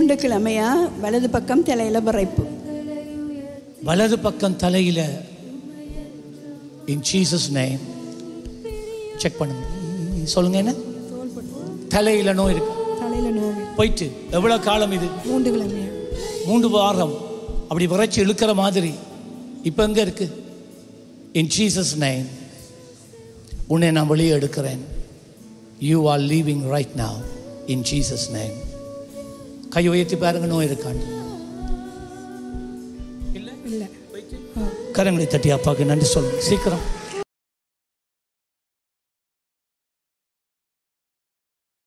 3 கிழமையா வலது பக்கம் தலையில விரைப்பு. வலது பக்கம் தலையில. இன் ஜீசஸ் நேம் செக் பண்ணுங்க. சொல்லுங்க, என்ன தலையில நோய் இருக்கு? தலையில நோய் போயிட்டு எவ்வளவு காலம் இது? 3 கிழமையா. 3 வாரம் அப்படி விரைச்சி இழுக்கிற மாதிரி. இப்போ எங்க இருக்கு? இன் ஜீசஸ் நேம் உன்னை நான் வெளியே எடுக்கிறேன். You are leaving right now in Jesus name. கை உயர்த்தி பாருங்க, நோய் இருக்கான்னு. இல்லை, இல்லை. கரங்களை தட்டி அப்பாவுக்கு நன்றி சொல்லுங்க சீக்கிரம்.